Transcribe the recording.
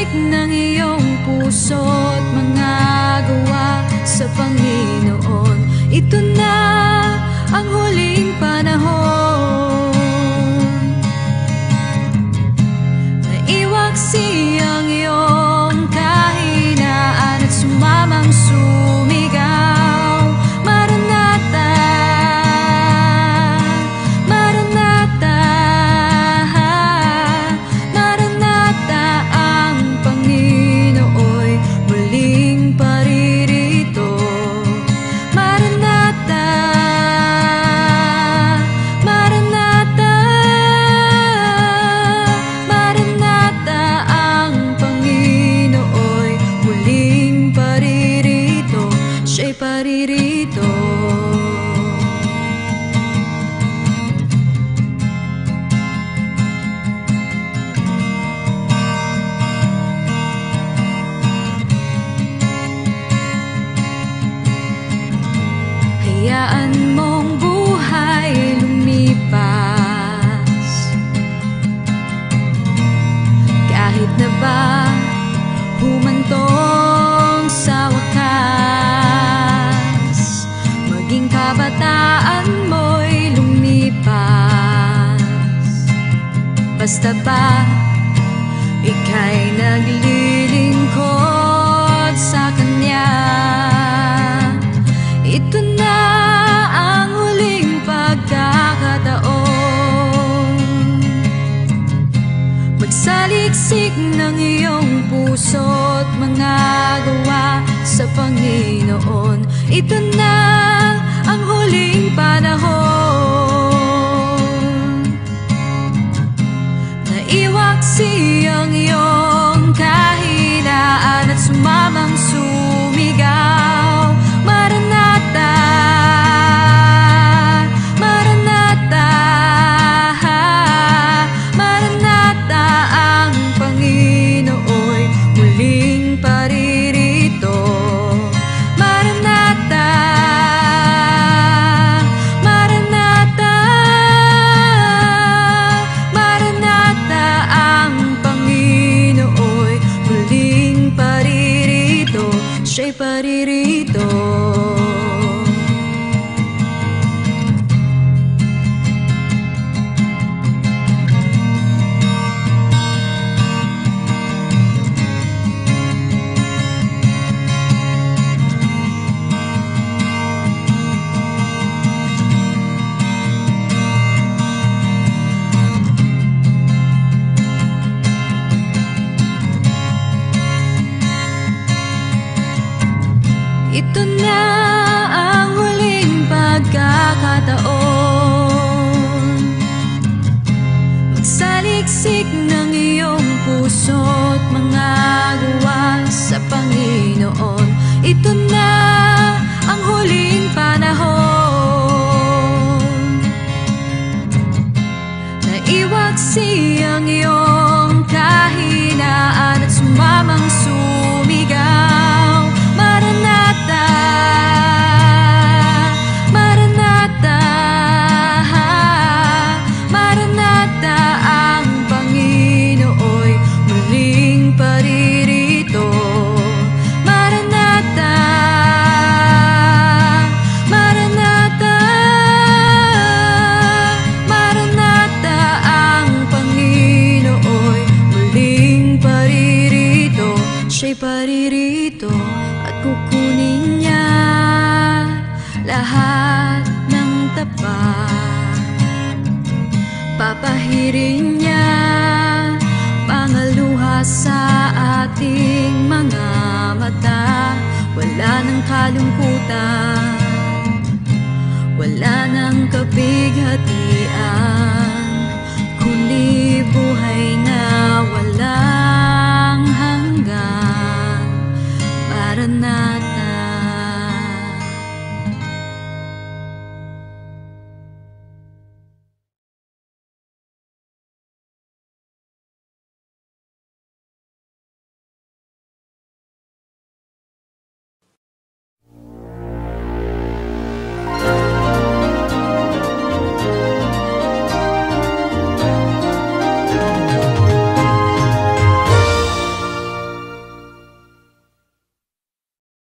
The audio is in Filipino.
Magsaliksik ng iyong puso't mga gawa sa Panginoon. Ito na ang huling panahon. Naiwaksi ang iyong kahinaan at sumamang sumigaw. Maranatha, Maranatha, Maranatha, ang Panginooy muling paririto. Maranatha, Maranatha, Maranatha, ang Panginooy muling paririto. Siya'y paririto. Hayaan mong buhay lumipas, kahit na ba humantong sa wakas. Maging kabataan mo'y lumipas, basta ba ika'y naglilingkod sa Kanya. Ito na ang huling pagkakataon. Magsaliksik ng iyong puso't mga gawa sa Panginoon. Ito na ang huling panahon. Naiwaksi ang iyong kahinaan at sumamang sumigaw. Maranatha, Maranatha, Maranatha, ang Panginooy muling paririto. Maranatha, Maranatha, Maranatha, ang Panginooy muling paririto. Siya'y paririto. Ito na ang huling pagkakataon. Magsaliksik ng iyong puso't mga gawa sa Panginoon. Ito na ang huling panahon. Naiwaksi ang iyong kahinaan at sumamang sumigaw. Maranatha, Maranatha, Maranatha, ang Panginooy muling paririto. Maranatha, Maranatha, Maranatha, ang Panginooy muling paririto. Siya'y paririto at kukunin niya lahat ng tapat. Papahirin niya mga luha sa ating mga mata. Wala nang kalungkutan, wala nang kabighatian.